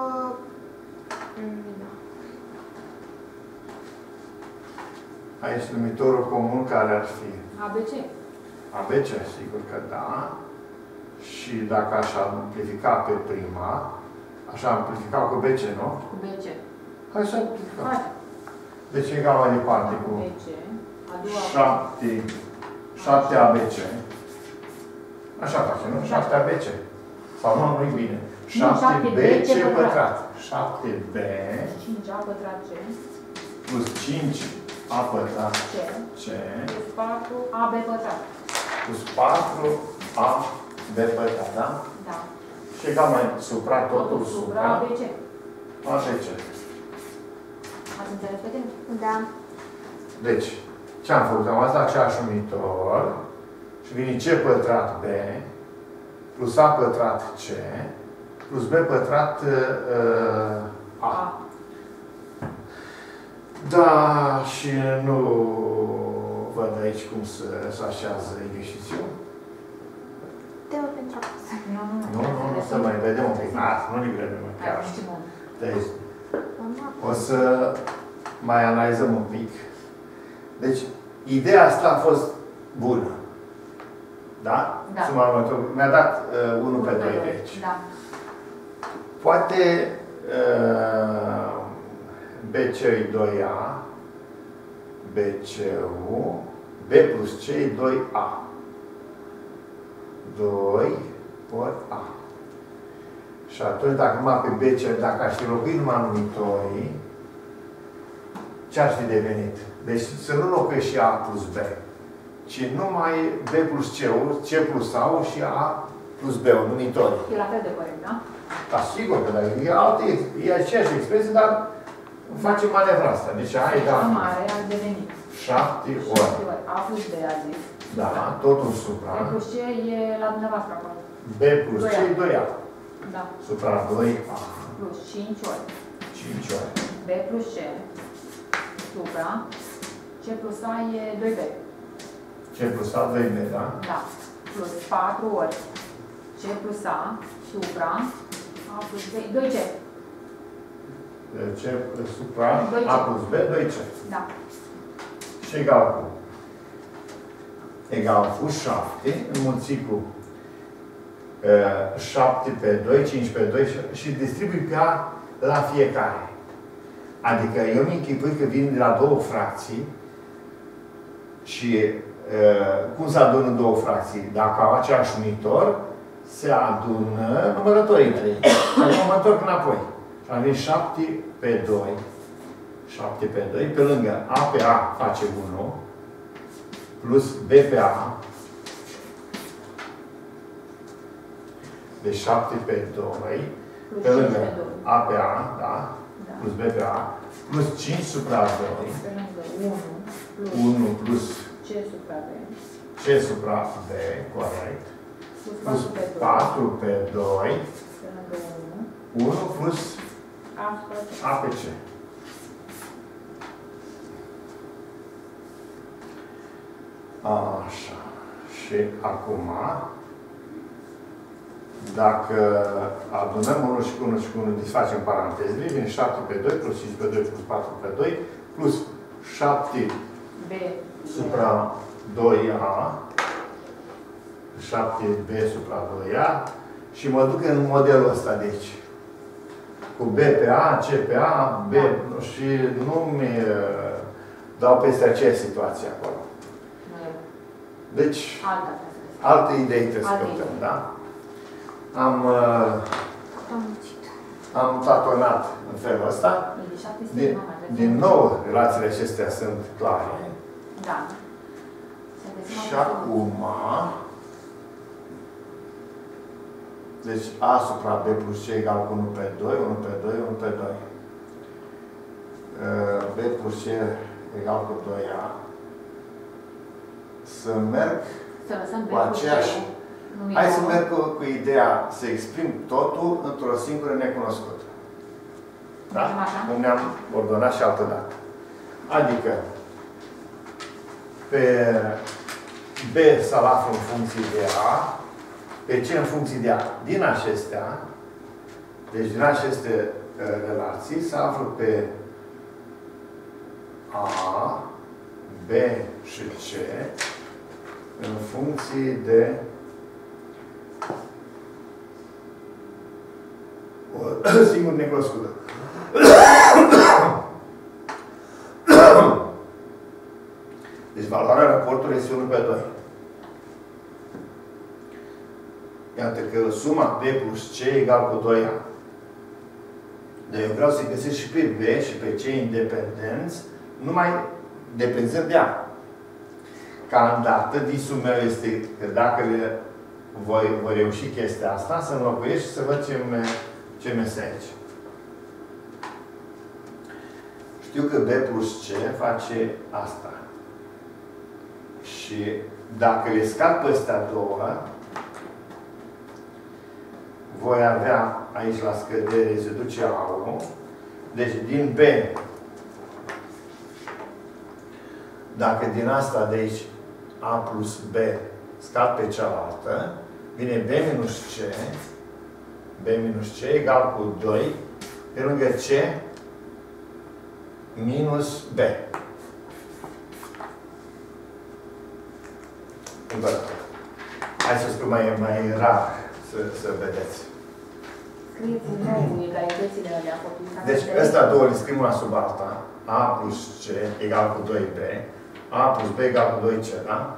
aici numitorul comun care ar fi ABC. ABC, sigur că da. Și dacă aș amplifica pe prima, aș amplifica cu BC, nu? Cu BC. Hai să amplificăm. Face. Deci egal mai departe cu BC. A doua. 7 ABC. Așa face, nu? 7 ABC. Sau nu, nu-i bine. 7 BC pătrat. 7B 5A pătrat C. plus 5 A pătrat C. C Plus 4 AB pătrat. plus 4 A B pătrat, da? Da. Și egal mai supra totul Supra supra ABC. ABC. Ați înțeles pe tine? Da. Deci, ce am făcut? Am dat aceeași numitor și vine C pătrat B plus A pătrat C plus B pătrat A. Da, și nu văd aici cum se așează exercițiul. Te-o pentru acasă. Nu, să mai vedem un pic. Nu livrăm chiar. Deci, o să mai analizăm un pic. Deci, ideea asta a fost bună. Da? Da. Mi-a dat 1 pe 2 de aici. Da. Poate BC-ui 2A, BC-ul, B plus C 2A. 2 ori A. Și atunci, dacă numai pe BC, dacă aș fi locuit numai numitorii, ce ar fi devenit? Deci să nu locuiești și A plus B, ci numai B plus C-ul, C plus A-ul și A plus B-ul, numitorii. E la fel de corect, da? Da, sigur că da, e aceeași expresie, dar facem manevra asta. Deci A egal. A mare ar deveni 7 ori. A plus B a zis. Da, totul supra. B plus C e la dumneavoastră acolo. B plus C e 2A. Da. Supra 2A. Plus 5 ori. 5 ori. B plus C supra C plus A e 2B. C plus A 2B, da? Da. Plus 4 ori C plus A supra A plus B, 2C. C supra A plus B, 2C. Da. Și egal cu? Egal cu 7 înmulțit cu 7 pe 2, 5 pe 2 și distribui pe A la fiecare. Adică eu mi închipui că vin de la două fracții și cum se adună două fracții? Dacă au același numitor, se adună numărătorii între ei. Acum mă întorc înapoi. Și am venit 7 pe 2. 7 pe 2. Pe lângă A pe A face 1. Plus B pe A. Deci 7 pe 2. Pe lângă A pe A, da? Plus B pe A. Plus 5 supra 2. Pe lângă 1 plus C supra B. C supra B, corect. Plus 4 pe 2. Pe lângă 1. 1 plus A pe C. Așa. Și acum, dacă adunăm 1 și cu 1 și cu 1, desfacem parantezele, vine 7 pe 2 plus 5 pe 2 plus 4 pe 2 plus 7 B supra 2A, 7B supra 2A și mă duc în modelul ăsta de aici. Cu B pe A, C pe A, B și nu-mi dau peste aceeași situație acolo. Deci, alte idei trebuie să căutăm, da? Am tatonat în felul ăsta. Din nou, relațiile acestea sunt clare. Da. Și acum, deci A supra B plus C egal cu 1 pe 2, 1 pe 2, 1 pe 2. B plus C egal cu 2A. Să merg cu aceeași... Hai să merg cu ideea să exprim totul într-o singură necunoscută. Da? Cum ne-am ordonat și altă dată. Adică, pe B să-l aflu în funcție de A, pe C în funcție de A. Din acestea, deci din aceste relații, să aflu pe A, B și C în funcție de o singură necunoscută. Deci valoarea raportului este 1 pe 2. Iată că suma B plus C egal cu 2A. Dar eu vreau să găsesc și pe B și pe C independenți, numai depinzând de A. Ca îndată, visul meu este că dacă voi reuși chestia asta, să înlocuiesc și să văd ce mesaj. Știu că B plus C face asta. Și dacă le scap pe astea două, voi avea aici la scădere se duce A1. Deci din B Dacă din asta de aici A plus B scad pe cealaltă, vine B minus C egal cu 2 pe lângă C minus B. Hai să scriu mai rar să vedeți. Scrieți în nou egalitățile alea copii. Deci ăsta două le scriem una sub alta. A plus C egal cu 2B. A plus B egal cu 2C, da?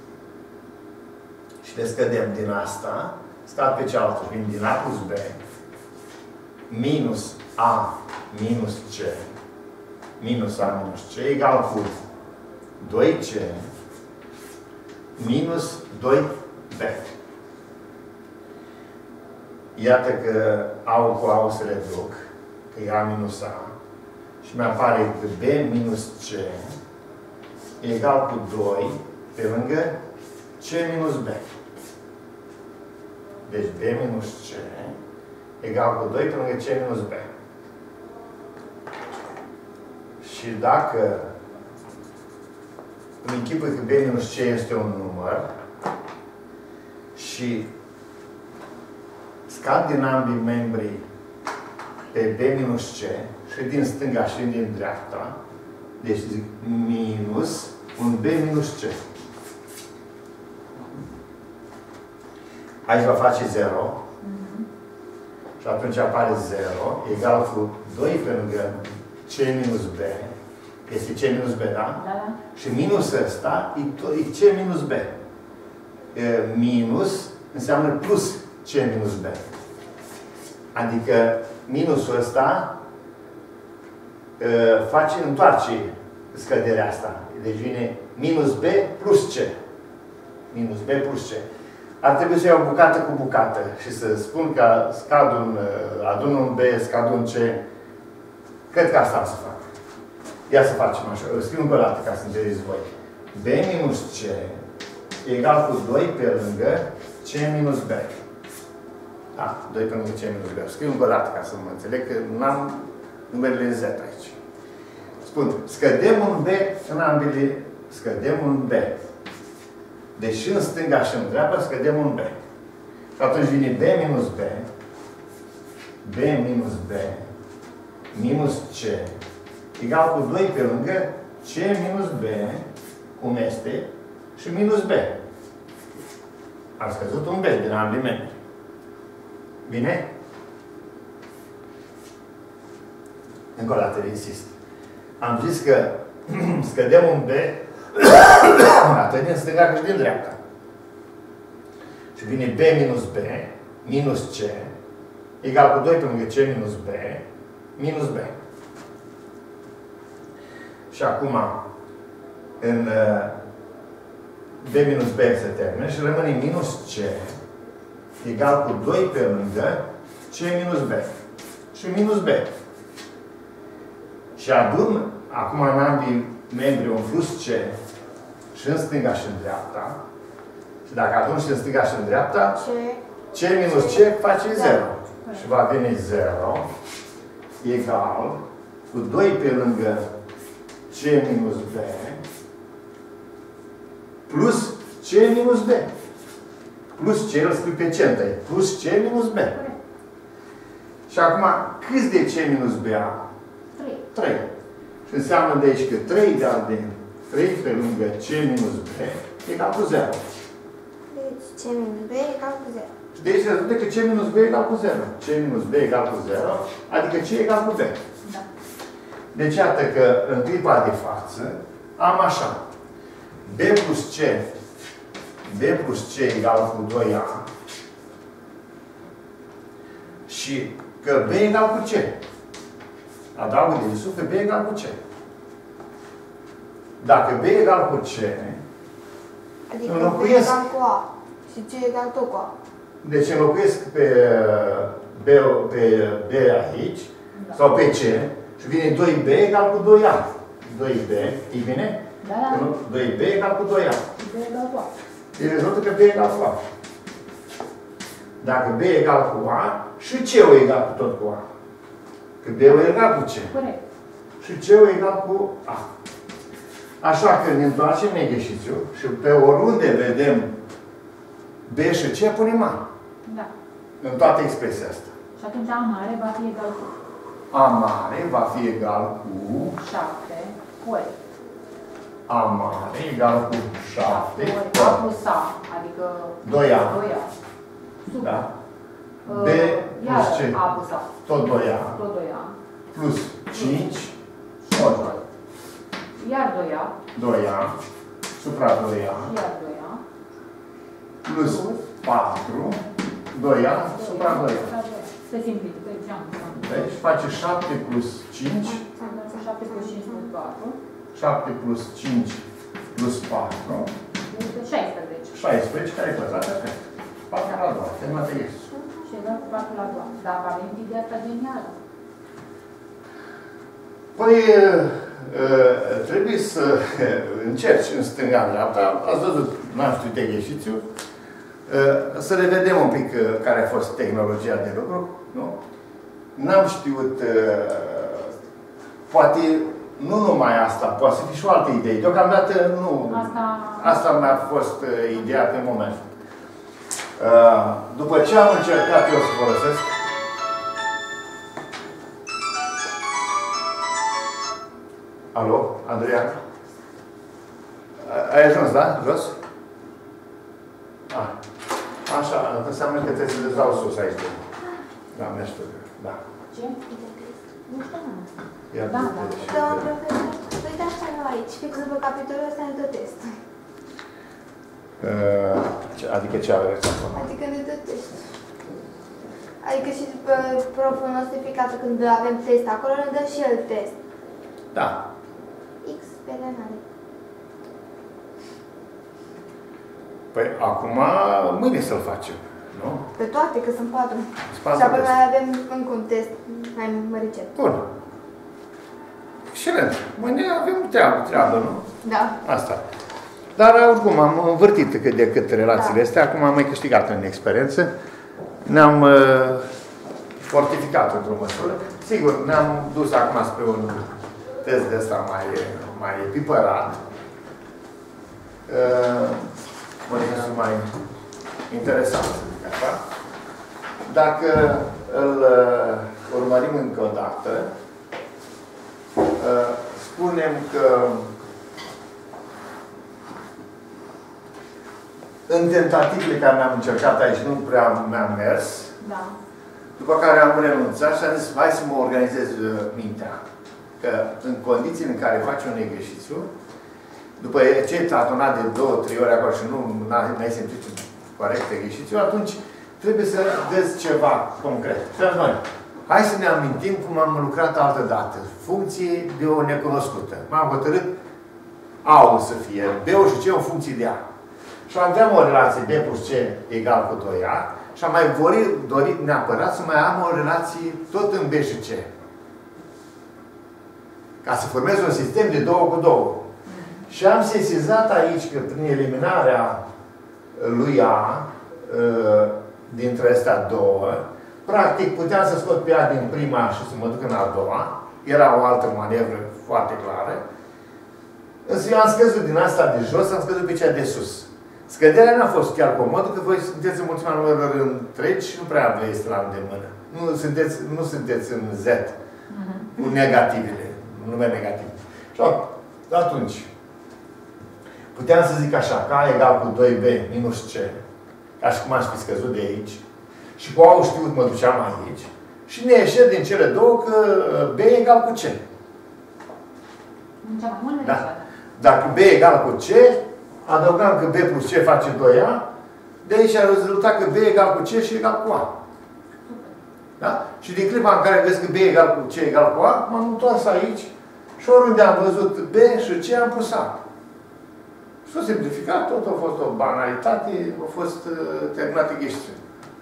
Și le scădem din asta. Scad pe cealaltă. Vin din A plus B minus A minus C minus A minus C egal cu 2C minus 2B. Iată că A-ul cu A-ul se reduc, că e A minus A, și mi-apare că B minus C egal cu 2 pe lângă C minus B. Deci B minus C egal cu 2 pe lângă C minus B. Și dacă îmi închipui că B minus C este un număr și scad din ambii membri pe B minus C, și din stânga și din dreapta, deci zic minus un B minus C. Aici va face 0. Și atunci apare 0 egal cu 2 pe lângă C minus B. Este C minus B, da? Da. Și minusul ăsta e C minus B. Minus înseamnă plus C minus B. Adică minusul ăsta întoarce scăderea asta. Deci vine minus B plus C. Minus B plus C. Ar trebui să iau bucată cu bucată și să spun că adun un B, scad un C. Cred că asta am să fac. Ia să facem așa. Îl scriu încă o dată ca să înțelegeți voi. B minus C egal cu 2 pe lângă C minus B. Da, 2 pe lângă C minus B. Scriu încă o dată ca să mă înțeleg că n-am numerele Z aici. Spun, scădem un B în ambele, scădem un B. Deci și în stânga și în dreapta scădem un B. Și atunci vine B minus B, B minus B, minus C, egal cu 2 pe lângă C minus B, cum este, și minus B. Am scăzut un B din ambele membri. Bine? Încă o dată, insist. Am zis că scădem un B atât din stânga cât și din dreapta. Și vine B minus B, minus C, egal cu 2 pe lângă C minus B, minus B. Și acum, în B minus B se termină și rămâne minus C, egal cu 2 pe lângă C minus B. Și minus B. Și adun, acum în ambii membri un plus C, și în stânga și în dreapta. Și dacă adun și în stânga și în dreapta, C minus C face 0. Și va veni 0 egal cu 2 pe lângă C minus B plus C minus B. Plus C, îl scriu pe C întâi. Plus C minus B. Și acum, câți de C minus B am? 3. Și înseamnă de aici că 3 de din 3 pe lângă C minus B egal cu 0. Deci C minus B egal cu 0. Și de aici rezultă că C minus B egal cu 0. C minus B egal cu 0, adică C egal cu B. Da. Deci iată că în clipa de față am așa. B plus C egal cu 2A și că B egal cu C. Adaugă din sus că B egal cu C. Dacă B egal cu C, adică B egal cu A și C egal tot cu A. Deci înlocuiesc pe B aici, da, sau pe C, și vine 2B egal cu 2A. 2B, e bine? Da. 2B egal cu 2A. B egal cu A. Deci rezultă că B egal cu A. Dacă B egal cu A, și C-ul egal cu tot cu A. Că B-ul egal cu C. Corect. Și C-ul egal cu A. Așa că ne întoarcem în exercițiu și pe oriunde vedem B și C, punem A. Da. În toată expresia asta. Și atunci A mare va fi egal cu A mare va fi egal cu 7 ori. A mare egal cu 7 ori A plus A, adică 2A. 2A. Super. Da? B Iar plus C. A plus A. Tot 2A. Tot 2A. Plus 5 ori Iar 2A. 2A. Supra 2A. Iar 2A. Plus 4. 2A supra 2A. Se simplifică. Deci face 7 plus 5. 7 plus 5 plus 4. 7 plus 5 plus 4. Este 16. 16, care e pătrată? 4 la 2. Terminat exercițiul. Și egal cu 4 la 2. Dacă avem ideea asta genială. Păi, trebuie să încerci în stânga-dreapta. Ați văzut, n-am știut exercițiu. Să revedem un pic care a fost tehnologia de lucru. Nu? N-am știut, poate, nu numai asta, poate să fie și o altă idee. Deocamdată nu. Asta mi-a fost ideea pe moment. După ce am încercat eu să folosesc, alo, Adrian? Ai ajuns, da? Jos? Așa, înseamnă că trebuie să le dau sus aici. Da, mi-aș da. Ce? Nu știu. Ia Da, du-te da. și Doamna te- profesor, uitați așa aici, fix după capitolul ăsta ne dă test. Adică ce aveți acum? Adică ne dă test. Adică și după proful notificat când avem test acolo, ne dă și el test. Da. X pe renale. Păi acum, mâine să-l facem, nu? Pe toate, că sunt 4. Spate Și apoi test. mai avem încă un test mai măricet. Bun. Excelent. Mâine avem treabă, nu? Da. Asta. Dar oricum am învârtit cât de cât relațiile astea. Acum am mai câștigat în experiență. Ne-am fortificat într-o măsură. Sigur, ne-am dus acum spre un test de ăsta mai pipărat. Poate să mai interesant, să zic așa. Dacă îl urmărim încă o dată, spunem că în tentativele care le-am încercat aici nu prea mi-am mers, Da. după care am renunțat și am zis, hai să mă organizez mintea. Că în condițiile în care faci un exercițiu, după ce ai tatonat de 2-3 ori acolo și nu ai simțit corect exercițiu, atunci trebuie să vezi ceva concret. Și noi, hai să ne amintim cum am lucrat altă dată. Funcție de o necunoscută. M-am hotărât A-ul să fie, B-ul și C-ul în funcție de A. Și aveam o relație B plus C egal cu 2A și am mai dorit neapărat să mai am o relație tot în B și C. Ca să formez un sistem de 2 cu 2. Și am sesizat aici că prin eliminarea lui A dintre astea două, practic puteam să scot pe A din prima și să mă duc în a doua. Era o altă manevră foarte clară. Însă eu am scăzut din asta de jos, am scăzut pe cea de sus. Scăderea n-a fost chiar comodă, că voi sunteți în mulțimea numerelor întregi și nu prea vă este la îndemână. Nu sunteți în Z cu negativele, nume negative. Și atunci, puteam să zic așa, că A egal cu 2B minus C, ca și cum aș fi scăzut de aici, și cu A-ul știut mă duceam aici, și ne ieșea din cele două că B egal cu C. Da. Dacă B egal cu C, adăugam că B plus C face 2A, de aici a rezultat că B egal cu C și egal cu A. Da? Și din clipa în care vezi că B egal cu C egal cu A, m-am întors aici și oriunde am văzut B și C am pus A. Și s-a simplificat, tot a fost o banalitate, a fost terminat exercițiul.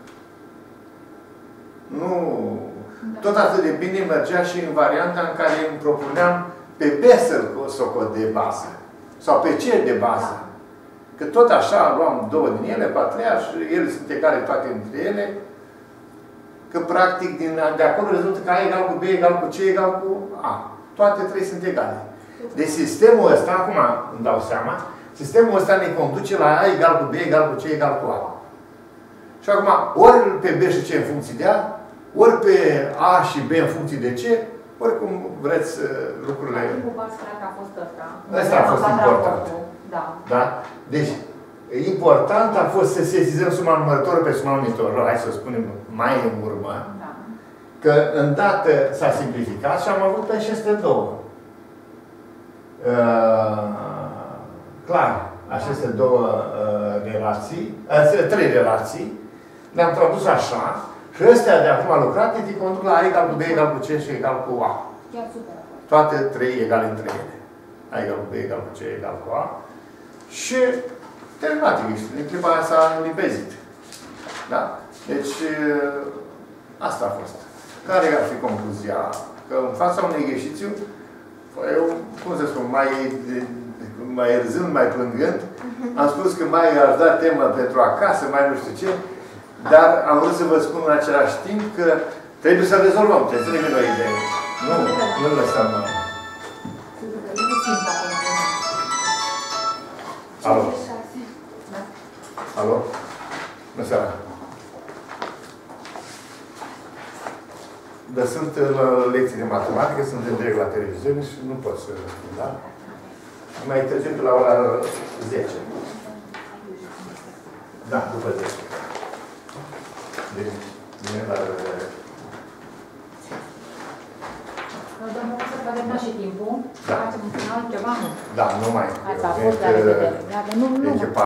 Nu... Tot atât de bine mergea și în varianta în care îmi propuneam pe B să-l socot de bază. Sau pe C de bază. Că tot așa luam două din ele, pe a treia și ele sunt egale toate între ele. Că practic de acolo rezultă că A egal cu B egal cu C egal cu A. Toate trei sunt egale. Deci sistemul ăsta, acum îmi dau seama, sistemul ăsta ne conduce la A egal cu B egal cu C egal cu A. Și acum, ori pe B și C în funcție de A, ori pe A și B în funcție de C, ori cum vreți lucrurile. Asta a fost important. Da. Da? Deci, important a fost să sesizăm suma numărătoră pe suma unitoră, hai să o spunem mai în urmă, Da. că îndată s-a simplificat și am avut aceste două. Clar, aceste două relații, trei relații, le-am tradus așa și ăstea de acum lucrate te conduc la A egal cu B egal cu C și egal cu A. Chiar super. Toate trei egale între ele. A egal cu B egal cu C egal cu A. Și terminat. În clipa aia s-a limpezit. Da? Deci, asta a fost. Care ar fi concluzia? Că în fața unui exercițiu, eu, cum să spun, mai râzând, mai plângând, am spus că mai aș da temă pentru acasă, mai nu știu ce, dar am vrut să vă spun în același timp că trebuie să rezolvăm, trebuie să ne venim o idee. Nu lăsăm. Alo? Alo? Bună seara. Dar sunt la lecții de matematică, sunt în direct la televiziune și nu pot să... Da? Mai târziu pe la ora 10. Da, după 10. Deci, bine, la revedere. Domnul profesor, că avem și timpul. Da. Facem un final ceva? Da, nu mai. Asta a fost la revedere. Nu.